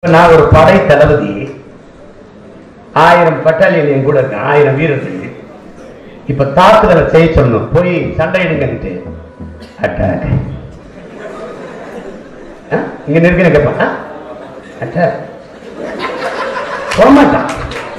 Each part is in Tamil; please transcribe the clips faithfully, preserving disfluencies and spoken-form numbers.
நான் ஒரு படை தளபதி, ஆயிரம் பட்டாலியன் என் கூட இருக்கு, ஆயிரம் வீரர்கள். இப்ப தாக்குதலை செய்ய சொல்லணும், போய் சண்டையிடுங்கிட்டு அட்டாக் இங்க நிற்க கேட்பான், அட்டாக் போமாட்டான்,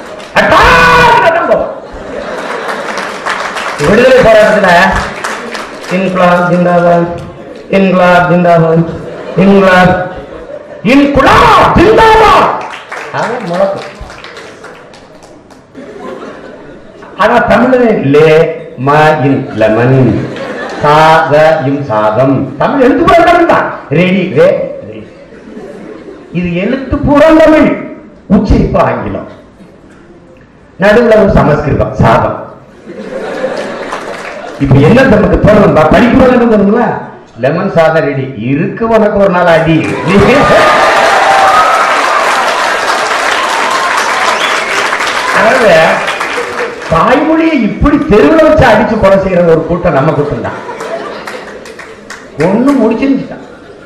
விடுதலை போராட்டத்துல இன்குலாப் ஜிந்தாபாத், இன்குலாப் ஜிந்தாபாத், இன்குலாப் இன்குலாப் ஜிந்தாபாத் முழக்கம். ஆனா தமிழ் லே ம இன் லெமன் சாத இம் சாதம் தமிழ் எழுத்து பூரா தமிழ் தான். ரெடி ரே இது எழுத்து பூரா தமிழ், உச்சரிப்பு ஆங்கிலம், நடுவில் ஒரு சமஸ்கிருதம் சாதம். இப்ப என்ன நமக்கு தோணும், படிப்பு லெமன் சாதம் ரெடி இருக்கு, உனக்கு ஒரு நாள் அடி. அதாவது தாய்மொழியை இப்படி தெருவில் வச்சு அடிச்சு கொலை செய்யற ஒரு கூட்டம் நம்ம கூட்டம் தான். ஒண்ணு முடிச்சிருந்துட்டான்,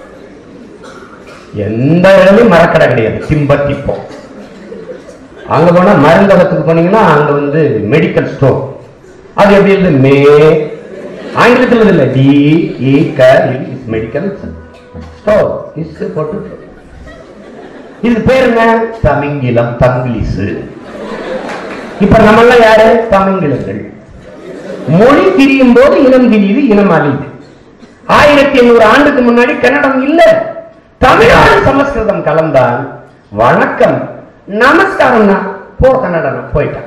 எந்த இடத்துலயும் மரக்கடை கிடையாது, திம்பத்திப்போம். அங்க போனா மருந்தகத்துக்கு போனீங்கன்னா அங்க வந்து மெடிக்கல் ஸ்டோர், அது எப்படி இருந்து மே ஆங்கிலத்தில் இல்ல டி இ க இஸ் மெடிக்கல் ஸ்டோர் இஸ் போட்டு. இது பேர் என்ன, தமிங்கிலம், தங்கிலீஷு. இப்ப நம்ம எல்லாம் யாரு, தமிங்கிலர்கள். மொழி திரியும் போது இனம் திரியுது, இனம் அழியுது. ஆயிரத்தி எண்ணூறு ஆண்டுக்கு முன்னாடி கன்னடம் இல்ல, தமிழோடு சமஸ்கிருதம் கலந்தான். வணக்கம் நமஸ்காரம் போ கன்னடம் போயிட்டான்.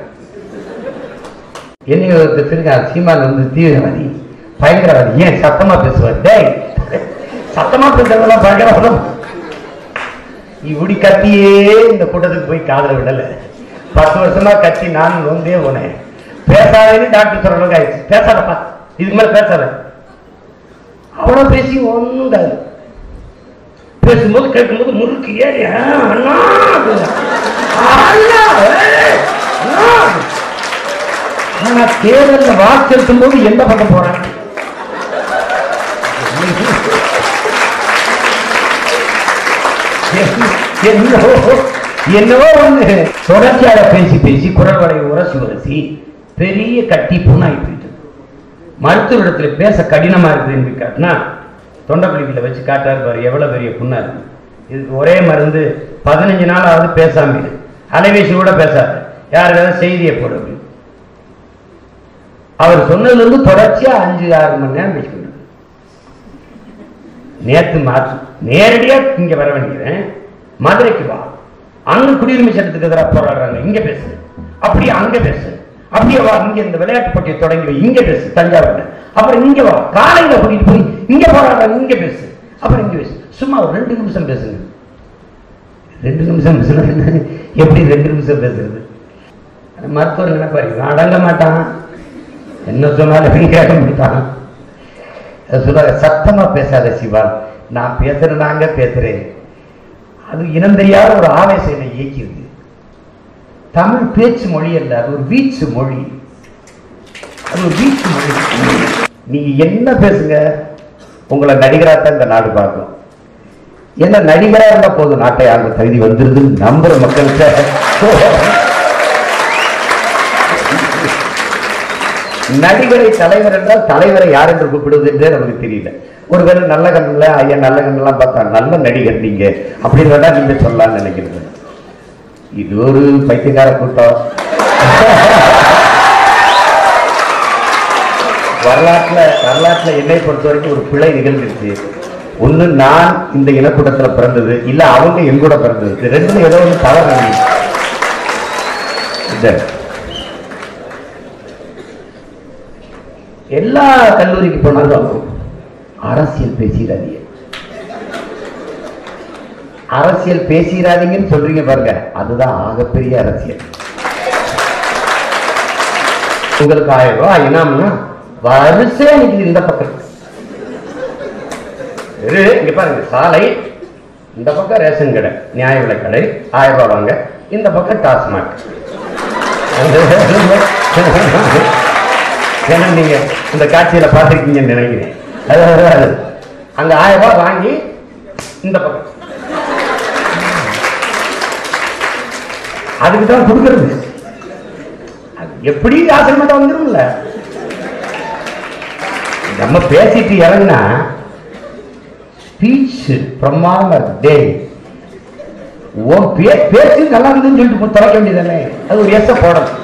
என்ன சீமான் வந்து தீவிரவாதி பயங்கரவாதி, ஏன் சத்தமா பேசுவார், டேய் சத்தமா பேசுறதெல்லாம் பயங்கரவாதம். இப்படி கத்தியே இந்த கூட்டத்துக்கு போய் காதல விடல. பத்து வருஷமா கட்சி நான் வந்தே போனேன். பேசாதேன்னு டாக்டர் சொல்ற அளவுக்கு ஆயிடுச்சு. பேசாதப்பா, இதுக்கு மேல பேசாத. அவ்வளவு பேசி ஒண்ணும் காது. பேசும்போது கேட்கும்போது முறுக்கு ஏறி அண்ணா ஆனா தேர்தல வாக்கு செலுத்தும் போது எந்த பக்கம் போறாங்க, என்னவோ ஒண்ணு தொடர்ச்சியாக பேசி பேசி குரல் வரை உரசி உரசி பெரிய கட்டி புண்ணாகி போயிட்டு. மருத்துவ பேச கடினமா இருக்குதுன்னு காட்டினா தொண்டைக்குழிகளை வச்சு காட்டாரு பாரு, எவ்வளவு பெரிய புண்ணா இருக்கு. இதுக்கு ஒரே மருந்து, பதினஞ்சு நாளாவது பேசாம, அலைபேசி கூட பேசாது, யாருக்காவது செய்தியை போட. அவர் சொன்னதுல இருந்து தொடர்ச்சியா அஞ்சு ஆறு மணி நேரம் பேசிக்கிட்டு. நேற்று மாற்று நேரடியா இங்க வர வேண்டியது, மதுரைக்கு வா, அங்க குடியுரிமை சட்டத்துக்கு எதிராக போராடுறாங்க, இங்க பேசு, அப்படியே அங்க பேசு, அப்படியே வா, இங்க இந்த விளையாட்டு போட்டியை தொடங்கி இங்க பேசு தஞ்சாவூர்ல, அப்புறம் இங்க வா, காலையில கூட்டிட்டு போய் இங்க போராடுறாங்க, இங்க பேசு, அப்புறம் இங்க பேசு. சும்மா ஒரு ரெண்டு நிமிஷம் பேசுங்க. ரெண்டு நிமிஷம் பேசுறது எப்படி, ரெண்டு நிமிஷம் பேசுறது? மருத்துவர் நினைப்பாரு, அடங்க மாட்டான், என்ன சொன்னாலும் கேட்க முடித்தான். சொல்ல சத்தமா பேசாத சிவா, நான் பேசுறேன், நாங்க பேசுறேன். அது இனம் தெரியாத ஒரு ஆவேசம் என்னை இயக்கியது. தமிழ் பேச்சு மொழி அல்ல, அது ஒரு வீச்சு மொழி, அது ஒரு வீச்சு மொழி. நீங்க என்ன பேசுங்க, உங்களை நடிகராத்தான் இந்த நாடு பார்க்கும். என்ன நடிகரா இருந்தா போதும், நாட்டை ஆண்ட தகுதி வந்துருதுன்னு நம்புற மக்கள்கிட்ட நடிகரை தலைவர் என்றால் தலைவரை யார் என்று கூப்பிடுவது என்றே நமக்கு தெரியல. ஒருவேளை நல்ல கண்ணுல ஐயா நல்ல கண்ணெல்லாம் பார்த்தா நல்ல நடிகர் நீங்க அப்படின்னு நீங்க சொல்லலாம்னு நினைக்கிறது. இது ஒரு பைத்தியக்கார கூட்டம். வரலாற்றுல வரலாற்றுல என்னை பொறுத்த வரைக்கும் ஒரு பிழை நிகழ்ந்துருச்சு. ஒண்ணு நான் இந்த இனக்கூட்டத்துல பிறந்தது, இல்ல அவங்க என் கூட பிறந்தது, ரெண்டுல ஏதோ ஒன்று தவறு. எல்லா கல்லூரிக்கு போனாலும் அரசியல் பேசிடாதீங்க, அரசியல் பேசிடாதீங்கன்னு சொல்றீங்க பாருங்க, அதுதான் ஆகப்பெரிய அரசியல். உங்களுக்கு ஆயிரம் ரூபாய் இனாம்னா வரிசையா நிக்குது இந்த பக்கம். இங்க பாருங்க, சாலை இந்த பக்கம் ரேஷன் கடை, நியாய விலை கடை, ஆயிரம் ரூபாய் வாங்க, இந்த பக்கம் டாஸ்மாக். ஏன்னா நீங்க இந்த காட்சியில பார்த்துருக்கீங்கன்னு நினைக்கிறேன். அங்க ஆயிரம் ரூபாய் வாங்கி இந்த பக்கம் அதுக்குதான் கொடுக்கறது. எப்படி ஆசிரமத்தை வந்துரும்ல. நம்ம பேசிட்டு இறங்கினா ஸ்பீச் பிரமாதமா இருக்கு. டே உன் பேச்சு நல்லா இருந்துன்னு சொல்லிட்டு தொலைக்க வேண்டியதானே, அது ஒரு எச போடணும்.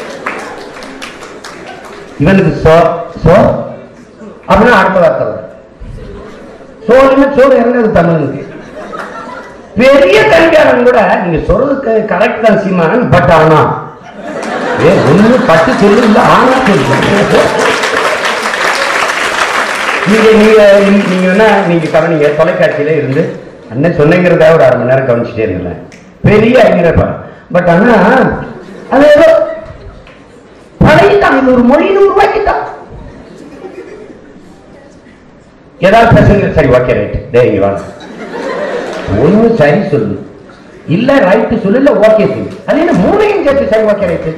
இவனுக்கு சோ சோ அப்படின்னா அடுத்த வார்த்தை வரும். சோறுன்னா சோறு இறங்காது தமிழுக்கு. பெரிய கல்வியாளன் கூட நீங்க சொல்றதுக்கு கரெக்ட் தான் சீமான், பட் ஆனா ஏ ஒண்ணு பட்டு சொல்லு இல்ல ஆனா சொல்லு. நீங்க நீங்க நீங்க என்ன நீங்க கவனிங்க, தொலைக்காட்சியில இருந்து அண்ணன் சொன்னங்கிறதா ஒரு அரை மணி நேரம் கவனிச்சுட்டே இருங்களேன். பெரிய அறிஞர், பட் ஆனா அது ஏதோ பழகிட்டான், இது ஒரு மொழின்னு உருவாக்கிட்டான். ஏதாவது பேசுங்க, சரி ஓகே ரைட், டே இங்க வாங்க, ஒண்ணு சரி சொல்லு இல்ல ரைட்டு சொல்லு இல்ல ஓகே சொல்லு. அது என்ன மூணையும் சேர்த்து சரி ஓகே ரைட்டு.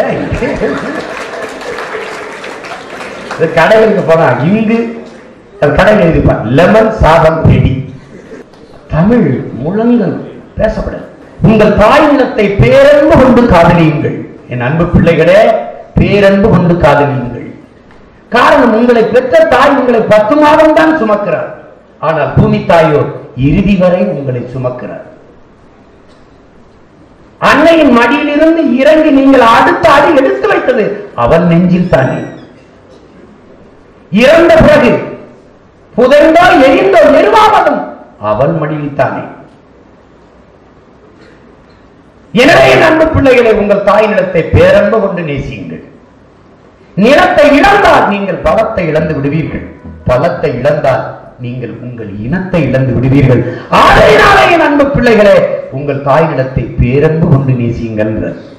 கடைகளுக்கு போனா இங்கு கடைகள் இருப்பான் லெமன் சாதம் ரெடி. தமிழ் முழங்கல் பேசப்படாது. உங்கள் தாய் நிலத்தை பேரன்பு கொண்டு காதலியுங்கள். என் அன்பு பிள்ளைகளே, பேரன்பு கொண்டு காதலியுங்கள். காரணம், உங்களை பெற்ற தாய் உங்களை பத்து மாதம் தான் சுமக்கிறார். ஆனால் பூமி தாயோ இறுதி வரை உங்களை சுமக்கிறார். அன்னையின் மடியிலிருந்து இறங்கி நீங்கள் அடுத்த அடி எடுத்து வைத்தது அவன் நெஞ்சில் தானே. இறந்த பிறகு புதைந்தோ எரிந்தோ நிர்வாகம் அவன் மடியில் தானே. எனவே அன்பு பிள்ளைகளை, உங்கள் தாய் நிலத்தை பேரன்பு கொண்டு நேசியுங்கள். நிலத்தை இழந்தால் நீங்கள் பலத்தை இழந்து விடுவீர்கள். பலத்தை இழந்தால் நீங்கள் உங்கள் இனத்தை இழந்து விடுவீர்கள். ஆகையினாலே அன்பு பிள்ளைகளே, உங்கள் தாய் நிலத்தை பேரன்பு கொண்டு நேசியுங்கள்.